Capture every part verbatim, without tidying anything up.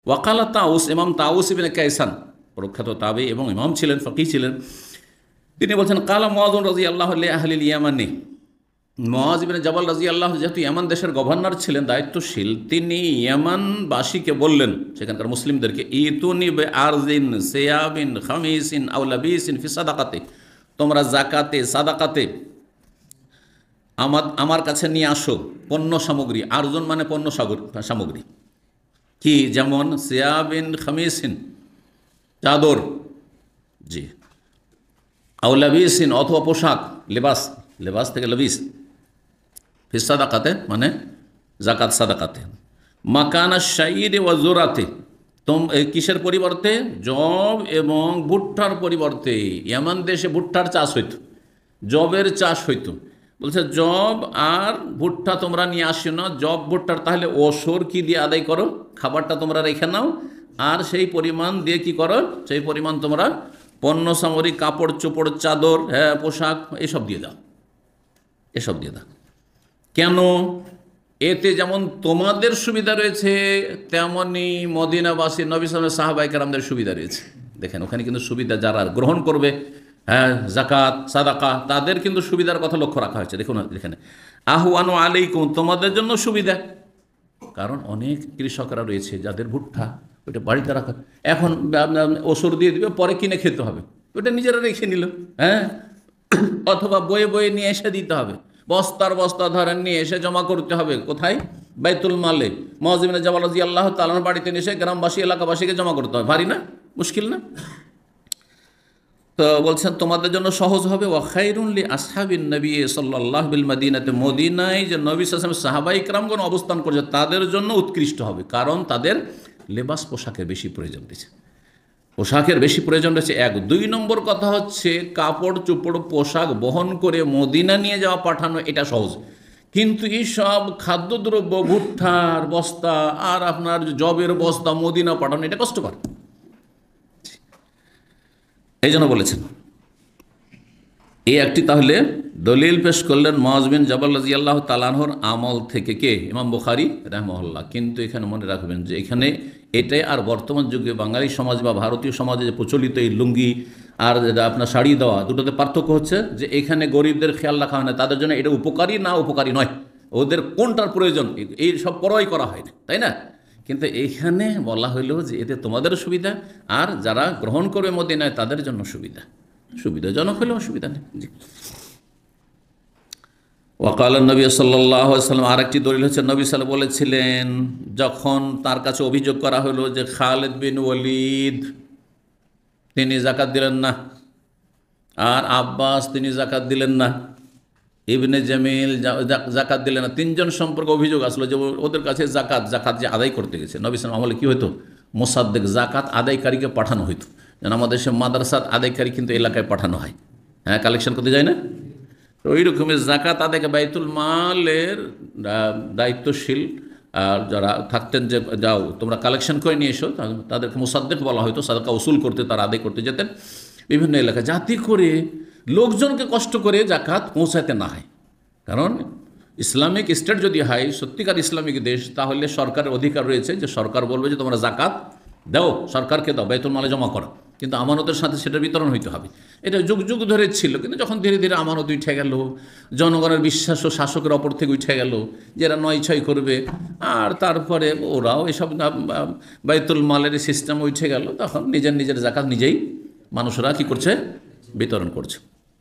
ওয়াকালা তাউস, ইমাম তাউস ইবনে কায়সান প্রখ্যাত তাবি এবং ইমাম ছিলেন, ফকিহ ছিলেন, তিনি বলছেন কালা মুআয রাদিয়াল্লাহু লি আহলিল ইয়ামানি, মুআয ইবনে জাবাল রাদিয়াল্লাহু যেহেতু ইয়ামান দেশের গভর্নর ছিলেন, দায়িত্বশীল, তিনি ইয়ামানবাসীকে বললেন, সেখানকার মুসলিমদেরকে, ইতুনি বে আরজিন সিয়াবিন খামিসিন আও লাবিসিন ফি সাদাকাতে, তোমরা জাকাতে সাদাকাতে আমার আমার কাছে নিয়ে আসো পণ্য সামগ্রী। আরজন মানে পণ্য সামগ্রী, কি যেমন সিয়াবিন খামিসিন চাদর, জি, আও লাবিসিন অথবা পোশাক, লেবাস, লেবাস থেকে লবিস, ফি সাদাকাতে মানে জাকাত সাদাকাতে। মাকানা শাইর ওয়া জোরাতে, তোম কিসের পরিবর্তে? জব এবং ভুট্টার পরিবর্তে। ইয়ামান দেশে ভুট্টার চাষ হইতো, জবের চাষ হইতো। বলছে জব আর ভুট্টা তোমরা নিয়ে আসো না, জব ভুট্টার তাহলে ওসর কি দিয়ে আদায় করো, খাবারটা তোমরা রেখে নাও, আর সেই পরিমাণ দিয়ে কি করো, সেই পরিমাণ তোমরা পণ্য সামগ্রী, কাপড় চোপড়, চাদর, হ্যাঁ, পোশাক, এসব দিয়ে দাও, এসব দিয়ে দাও। কেন? এতে যেমন তোমাদের সুবিধা রয়েছে, তেমনি মদিনাবাসী নবী সাল্লাল্লাহু সাহাবায়ে কেরামদের সুবিধা রয়েছে। দেখেন ওখানে কিন্তু সুবিধা যারা গ্রহণ করবে, হ্যাঁ, জাকাত সাদাকা, তাদের কিন্তু সুবিধার কথা লক্ষ্য রাখা হয়েছে। দেখুন এখানে আহওয়ানু আলাইকুম, তোমাদের জন্য সুবিধা। কারণ অনেক কৃষকরা রয়েছে যাদের ভুট্টা ওইটা বাড়িতে রাখা, এখন ওসর দিয়ে দিবে, পরে কিনে খেতে হবে, ওইটা নিজেরা রেখে নিল, হ্যাঁ, অথবা বয়ে বয়ে নিয়ে এসে দিতে হবে, বস্তার বস্তা ধরেন নিয়ে এসে জমা করতে হবে কোথায়? বাইতুল মালে। মুআয ইবনে জাবাল রাদিয়াল্লাহু তাআলার বাড়িতে এসে গ্রামবাসী এলাকাবাসীকে জমা করতে হবে, ভারী না, মুশকিল না। তো বলছেন তোমাদের জন্য সহজ হবে। ওয়া খায়রুন লি আসহাবিন নবী সাল্লাল্লাহু বিল মদিনাতে, মদিনায় যে নবী সাল্লাল্লাহু আলাইহি ওয়াসাল্লাম সাহাবায়ে কেরামগণ অবস্থান করেছে তাদের জন্য উৎকৃষ্ট হবে, কারণ তাদের লেবাস পোশাকের বেশি প্রয়োজন রয়েছে, পোশাকের বেশি প্রয়োজন রয়েছে এক। দুই নম্বর কথা হচ্ছে কাপড় চোপড় পোশাক বহন করে মদিনা নিয়ে যাওয়া পাঠানো, এটা সহজ, কিন্তু এইসব খাদ্যদ্রব্য, ভুট্টার বস্তা আর আপনার জবের বস্তা মদিনা পাঠানো, এটা কষ্টকর। এই জন্য বলেছেন এই একটি তাহলে দলিল পেশ করলেন মুআয বিন জাবাল রাদিয়াল্লাহু তাআলা আনহুর আমল থেকে, কে? ইমাম বুখারী রাহিমাহুল্লাহ। কিন্তু এখানে মনে রাখবেন যে এখানে এটাই আর বর্তমান যুগে বাঙালি সমাজ বা ভারতীয় সমাজে যে প্রচলিত এই লুঙ্গি আর আপনার শাড়ি দেওয়া, দুটোতে পার্থক্য হচ্ছে যে এখানে গরিবদের খেয়াল রাখা হয় না, তাদের জন্য এটা উপকারী না উপকারী নয়, ওদের কোনটার প্রয়োজন এই সব পরোয়াই করা হয় না, তাই না? কিন্তু এইখানে বলা হইল যে এতে তোমাদের সুবিধা, আর যারা গ্রহণ করবে মদিনায় তাদের জন্য সুবিধা, সুবিধাজনক হলেও অসুবিধা নেই। জি। ওয়াকাল নবী সাল্লাল্লাহু আলাইহি ওয়াসাল্লাম, আরেকটি দলিল হচ্ছে নবী সাল্লাল্লাহু বলেছিলেন যখন তার কাছে অভিযোগ করা হলো যে খালিদ বিন ওয়ালিদ তিনি যাকাত দিলেন না, আর আব্বাস তিনি যাকাত দিলেন না, ইবনে জামিল যাকাত দিলেন না, তিনজন সম্পর্কে অভিযোগ আসলো যে ওদের কাছে জাকাত জাকাত যে আদায় করতে গেছে, নবী সাল্লাল্লাহু আমলে কী হতো? মোসাদ্দেক, জাকাত আদায়কারীকে পাঠানো হইতো। যেন আমাদের দেশে মাদ্রাসাত আদায়কারী কিন্তু এলাকায় পাঠানো হয়, হ্যাঁ, কালেকশন করতে যায় না, তো ওই রকমের জাকাত আদায়কে বাইতুল মালের দায়িত্বশীল যারা থাকতেন, যে যাও তোমরা কালেকশন করে নিয়ে এসো, তাদেরকে মোসাদ্দেক বলা হয়তো, সাদাকা উসুল করতে, তারা আদায় করতে যেতেন বিভিন্ন এলাকায়, যাতে করে লোকজনকে কষ্ট করে জাকাত পৌঁছাতে না হয়। কারণ ইসলামিক স্টেট যদি হয়, সত্যিকার ইসলামিক দেশ, তাহলে সরকারের অধিকার রয়েছে যে সরকার বলবে যে তোমরা জাকাত দাও, সরকারকে দাও, বাইতুল মালে জমা করো, কিন্তু আমানতের সাথে সেটা বিতরণ হইতে হবে। এটা যুগ যুগ ধরে ছিল, কিন্তু যখন ধীরে ধীরে আমানত উঠে গেল, জনগণের বিশ্বাস ও শাসকের অপর থেকে উঠে গেল, যারা নয় ছয় করবে, আর তারপরে ওরাও এসব বাইতুল মালের সিস্টেম উঠে গেল, তখন নিজের নিজের জাকাত নিজেই মানুষরা কি করছে? বিতরণ করছে।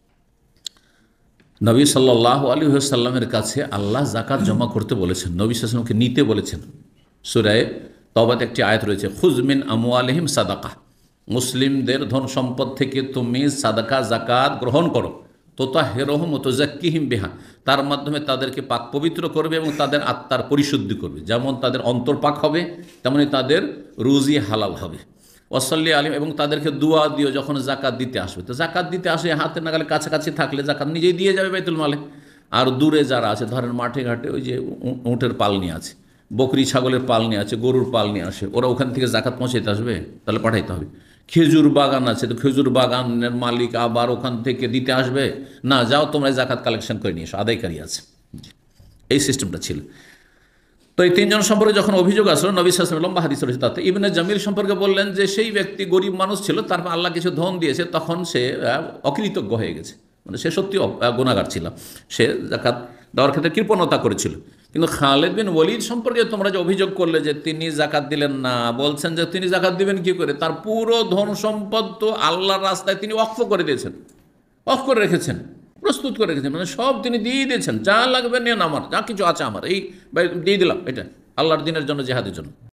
নবী সাল্লাল্লাহু আলাইহি ওয়াসাল্লামের কাছে আল্লাহ জাকাত জমা করতে বলেছেন, নবী সাল্লাল্লাহু আলাইহি ওয়াসাল্লামকে নিতে বলেছেন। সূরা তওবাতে একটি আয়াত রয়েছে, খুয মিন আমওয়ালিহিম সাদাকা, মুসলিমদের ধন সম্পদ থেকে তুমি সাদাকা জাকাত গ্রহণ করো, তুতাহহিরুহুম ওয়া তুযাক্কিহিম বিহা, তার মাধ্যমে তাদেরকে পাক পবিত্র করবে এবং তাদের আত্মার পরিশুদ্ধি করবে। যেমন তাদের অন্তর পাক হবে, তেমনি তাদের রুজি হালাল হবে। ওয়াসাল্লি আলিম, এবং তাদেরকে দুয়া দিও যখন জাকাত দিতে আসবে। তো জাকাত দিতে আসে হাতে নাগালে কাছাকাছি থাকলে জাকাত নিজেই দিয়ে যাবে বাইতুল মালে। আর দূরে যারা আছে, ধরেন মাঠে ঘাটে ওই যে উঁটের পাল নিয়ে আছে, বকরি ছাগলের পাল নিয়ে আছে, গরুর পাল নিয়ে আসে, ওরা ওখান থেকে জাকাত পৌঁছাইতে আসবে, তাহলে পাঠাইতে হবে। খেজুর বাগান আছে, তো খেজুর বাগানের মালিক আবার ওখান থেকে দিতে আসবে না, যাও তোমরা জাকাত কালেকশন করে নিয়ে এসো, আদায়কারী আছে। এই সিস্টেমটা ছিল। তো এই তিনজন সম্পর্কে যখন অভিযোগ আসলো, নবী সাল্লাল্লাহু আলাইহি ওয়াসাল্লাম লম্বা হাদিস রয়েছে তাতে ইবনে জামিল সম্পর্কে বললেন যে সেই ব্যক্তি গরিব মানুষ ছিল, তারপর আল্লাহ কিছু ধন দিয়েছে, তখন সে অকৃতজ্ঞ হয়ে গেছে, মানে সে সত্যি গুনাহগার ছিল, সে যাকাত দেওয়ার ক্ষেত্রে কৃপণতা করেছিল। কিন্তু খালিদ বিন ওয়ালিদ সম্পর্কে তোমরা যে অভিযোগ করলে যে তিনি জাকাত দিলেন না, বলছেন যে তিনি জাকাত দিবেন কি করে, তার পুরো ধন সম্পদ তো আল্লাহর রাস্তায় তিনি ওয়াকফ করে দিয়েছেন, অফ করে রেখেছেন, প্রস্তুত করে রেখেছেন, মানে সব তিনি দিয়ে দিয়েছেন, যা লাগবে নেন, আমার যা কিছু আছে আমার এই দিয়ে দিলাম, এটা আল্লাহর দিনের জন্য, জেহাদের জন্য।